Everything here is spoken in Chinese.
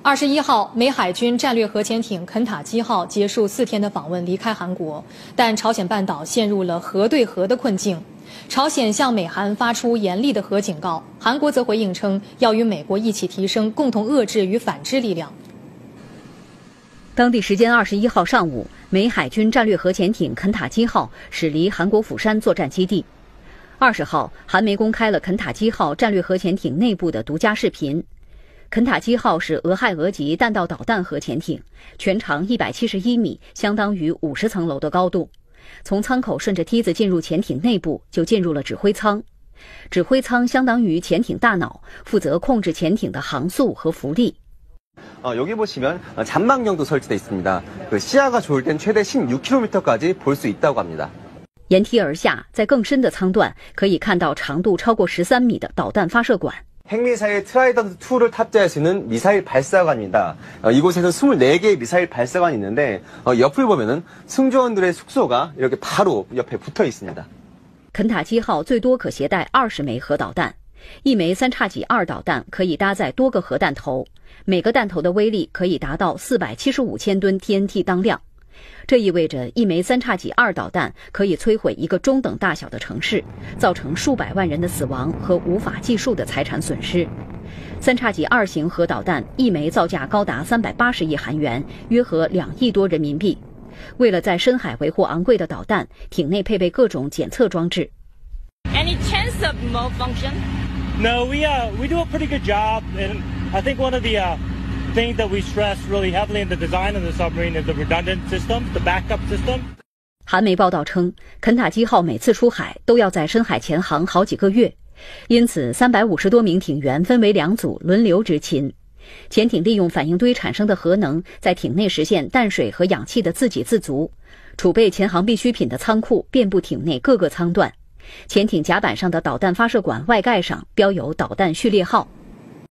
21号，美海军战略核潜艇肯塔基号结束4天的访问，离开韩国，但朝鲜半岛陷入了核对核的困境。朝鲜向美韩发出严厉的核警告，韩国则回应称要与美国一起提升共同遏制与反制力量。 当地时间21号上午，美海军战略核潜艇肯塔基号驶离韩国釜山作战基地。20号，韩媒公开了肯塔基号战略核潜艇内部的独家视频。肯塔基号是俄亥俄级弹道导弹核潜艇，全长171米，相当于50层楼的高度。从舱口顺着梯子进入潜艇内部，就进入了指挥舱。指挥舱相当于潜艇大脑，负责控制潜艇的航速和浮力。 여기 보시면 잔망경도 설치되어 있습니다. 시야가 좋을 땐 최대 16km까지 볼 수 있다고 합니다. 沿梯而下，在更深的舱段可以看到长度超过13米的导弹发射管。 핵미사일 트라이던트 2를 탑재할 수 있는 미사일 발사관입니다. 이곳에는 24개의 미사일 발사관이 있는데 옆을 보면은 승조원들의 숙소가 이렇게 바로 옆에 붙어 있습니다. 肯塔基号最多可携带20枚核导弹，一枚3x2导弹可以搭载多个核弹头，每个弹头的威力可以达到475千吨 TNT 当量。 这意味着一枚3x2导弹可以摧毁一个中等大小的城市，造成数百万人的死亡和无法计数的财产损失。3x2型核导弹一枚造价高达380亿韩元，约合2亿多人民币。为了在深海维护昂贵的导弹，艇内配备各种检测装置。 Any chance of malfunction? No, we do a pretty good job, and I think one of the thing that we stress really heavily in the design of the submarine is the redundant systems, the backup system. 韩媒报道称，肯塔基号每次出海都要在深海潜航好几个月，因此350多名艇员分为2组轮流执勤。潜艇利用反应堆产生的核能，在艇内实现淡水和氧气的自给自足。储备潜航必需品的仓库遍布艇内各个舱段。潜艇甲板上的导弹发射管外盖上标有导弹序列号。